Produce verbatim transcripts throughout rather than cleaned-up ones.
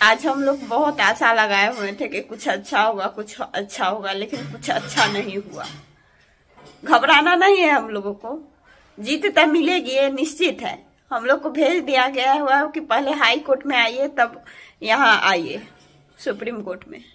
आज हम लोग बहुत आशा लगाए हुए थे कि कुछ अच्छा होगा कुछ अच्छा होगा, लेकिन कुछ अच्छा नहीं हुआ। घबराना नहीं है हम लोगों को, जीत तब मिलेगी ये निश्चित है। हम लोग को भेज दिया गया हुआ कि पहले हाई कोर्ट में आइए तब यहाँ आइए सुप्रीम कोर्ट में।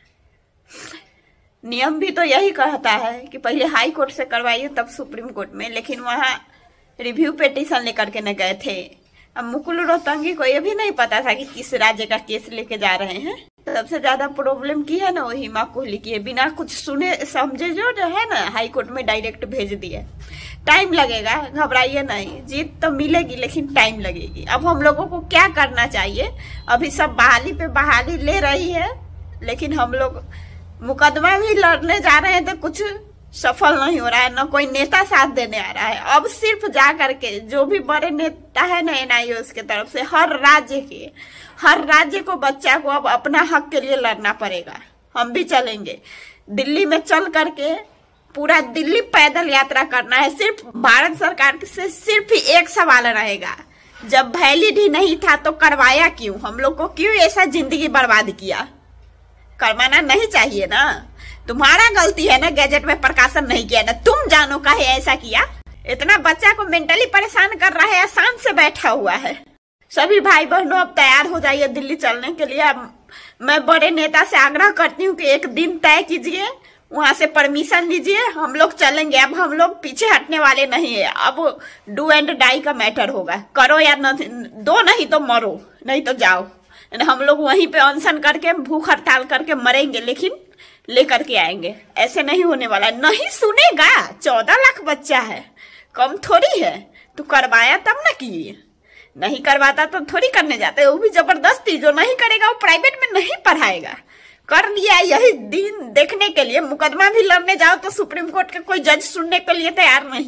नियम भी तो यही कहता है कि पहले हाई कोर्ट से करवाइए तब सुप्रीम कोर्ट में, लेकिन वहाँ रिव्यू पिटीशन लेकर के न गए थे। अब मुकुल रोहतंगी को ये भी नहीं पता था कि किस राज्य का केस लेके जा रहे हैं। सबसे ज्यादा प्रॉब्लम की है ना वो हिमा कोहली की है, बिना कुछ सुने समझे जो जो है ना हाई कोर्ट में डायरेक्ट भेज दिए। टाइम लगेगा, घबराइए नहीं, जीत तो मिलेगी लेकिन टाइम लगेगी। अब हम लोगों को क्या करना चाहिए, अभी सब बहाली पे बहाली ले रही है, लेकिन हम लोग मुकदमा भी लड़ने जा रहे हैं तो कुछ सफल नहीं हो रहा है, न कोई नेता साथ देने आ रहा है। अब सिर्फ जा करके जो भी बड़े नेता है ना एन आई ए के तरफ से हर राज्य के हर राज्य को बच्चा को अब अपना हक के लिए लड़ना पड़ेगा। हम भी चलेंगे दिल्ली में, चल करके पूरा दिल्ली पैदल यात्रा करना है। सिर्फ भारत सरकार से सिर्फ एक सवाल रहेगा, जब वैलिड ही नहीं था तो करवाया क्यों? हम लोग को क्यों ऐसा जिंदगी बर्बाद किया? करवाना नहीं चाहिए ना, तुम्हारा गलती है ना, गैजेट में प्रकाशन नहीं किया ना, तुम जानो काहे ऐसा किया। इतना बच्चा को मेंटली परेशान कर रहा है, आसान से बैठा हुआ है। सभी भाई बहनों अब तैयार हो जाइए दिल्ली चलने के लिए। अब मैं बड़े नेता से आग्रह करती हूँ कि एक दिन तय कीजिए, वहां से परमिशन लीजिए, हम लोग चलेंगे। अब हम लोग पीछे हटने वाले नहीं है। अब डू एंड डाई का मैटर होगा, करो या न, दो नहीं तो मरो, नहीं तो जाओ। हम लोग वहीं पे अनशन करके भूख हड़ताल करके मरेंगे, लेकिन लेकर के आएंगे। ऐसे नहीं होने वाला, नहीं सुनेगा। चौदह लाख बच्चा है, कम थोड़ी है। तू करवाया तब ना किए, नहीं करवाता तो थोड़ी करने जाते, वो भी जबरदस्ती। जो नहीं करेगा वो प्राइवेट में नहीं पढ़ाएगा। कर लिया यही दिन देखने के लिए, मुकदमा भी लड़ने जाओ तो सुप्रीम कोर्ट के कोई जज सुनने के लिए तैयार नहीं।